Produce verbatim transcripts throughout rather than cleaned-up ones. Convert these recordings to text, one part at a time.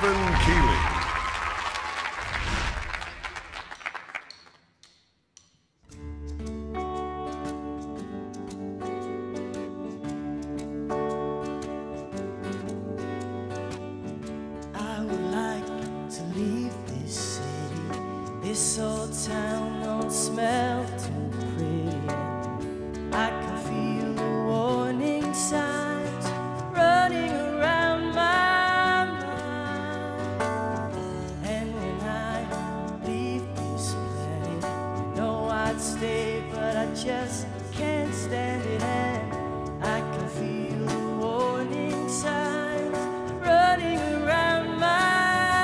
Kevin Keeley. This old town don't smell too pretty. I can feel the warning signs running around my mind. And when I leave this planet, I know I'd stay, but I just can't stand it. And I can feel the warning signs running around my mind.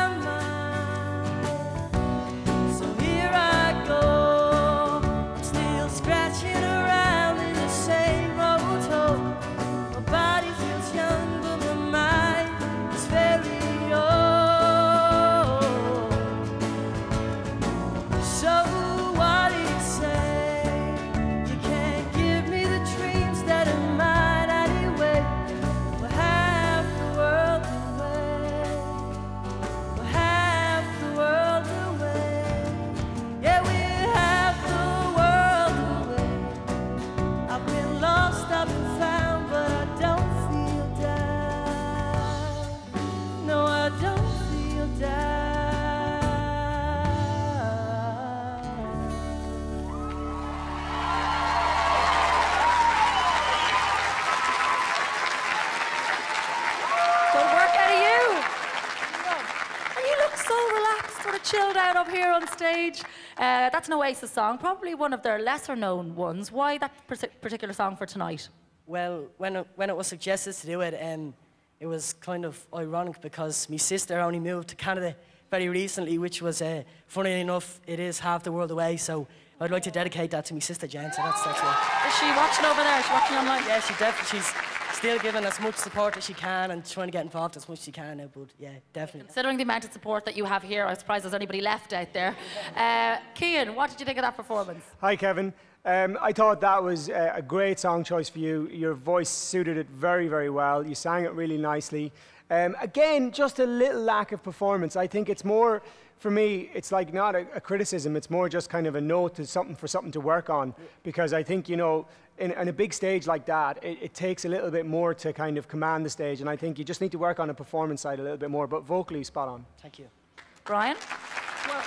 Chilled out up here on stage. Uh, that's an Oasis song, probably one of their lesser known ones. Why that particular song for tonight? Well, when it, when it was suggested to do it, um, it was kind of ironic because my sister only moved to Canada very recently, which was, uh, funny enough, it is half the world away, so I'd like to dedicate that to my sister Jen, so that's, that's why. Is she watching over there? Is she watching online? Yeah, she definitely, she's still giving as much support as she can and trying to get involved as much as she can now, but yeah, definitely. Considering the amount of support that you have here, I'm surprised there's anybody left out there. Uh, Cian, what did you think of that performance? Hi, Kevin. Um, I thought that was uh, a great song choice for you. Your voice suited it very, very well. You sang it really nicely. Um, again, just a little lack of performance. I think it's more, for me, it's like not a, a criticism. It's more just kind of a note to something for something to work on. Because I think, you know, in, in a big stage like that, it, it takes a little bit more to kind of command the stage. And I think you just need to work on the performance side a little bit more. But vocally, spot on. Thank you. Brian? Well,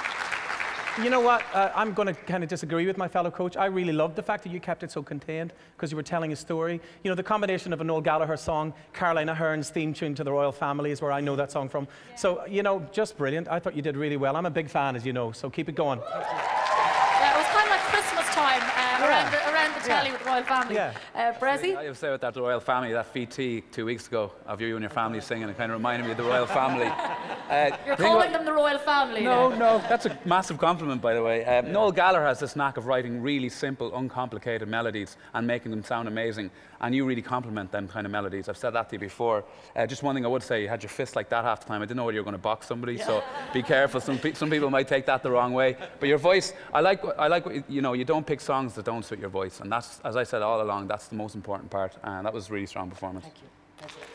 you know what? Uh, I'm going to kind of disagree with my fellow coach. I really loved the fact that you kept it so contained because you were telling a story. You know, the combination of a Noel Gallagher song, Caroline Ahern's theme tune to the Royal Family is where I know that song from. Yeah. So, you know, just brilliant. I thought you did really well. I'm a big fan, as you know, so keep it going. Yeah, it was kind of like Christmas time uh, yeah. around, the, around the telly yeah. with the Royal Family. Yeah. Uh, Brezzy? I have to say with that Royal Family, that V T two weeks ago of you and your family singing, it kind of reminded me of the Royal Family. Uh, You're calling about, them the Royal Family No, now. no, that's a massive compliment, by the way. Uh, yeah. Noel Gallagher has this knack of writing really simple, uncomplicated melodies and making them sound amazing. And you really compliment them kind of melodies. I've said that to you before. Uh, just one thing I would say, you had your fist like that half the time. I didn't know whether you were going to box somebody, yeah. so be careful. Some, pe some people might take that the wrong way. But your voice, I like, I like what, you know, you don't pick songs that don't suit your voice. And that's, as I said all along, that's the most important part. And that was a really strong performance. Thank you. Thank you.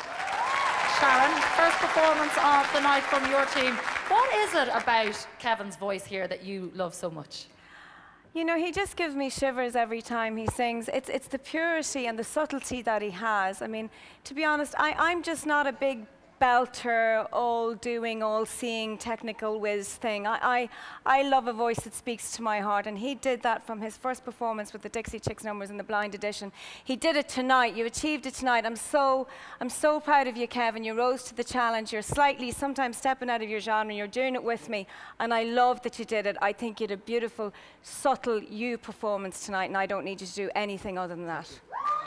Sharon, first performance of the night from your team. What is it about Kevin's voice here that you love so much? You know, he just gives me shivers every time he sings. It's, it's the purity and the subtlety that he has. I mean, to be honest, I, I'm just not a big belter, all-doing, all-seeing, technical whiz thing. I, I, I love a voice that speaks to my heart, and he did that from his first performance with the Dixie Chicks numbers in the blind edition. He did it tonight. You achieved it tonight. I'm so, I'm so proud of you, Kevin. You rose to the challenge. You're slightly, sometimes stepping out of your genre. You're doing it with me, and I love that you did it. I think you had a beautiful, subtle you performance tonight, and I don't need you to do anything other than that.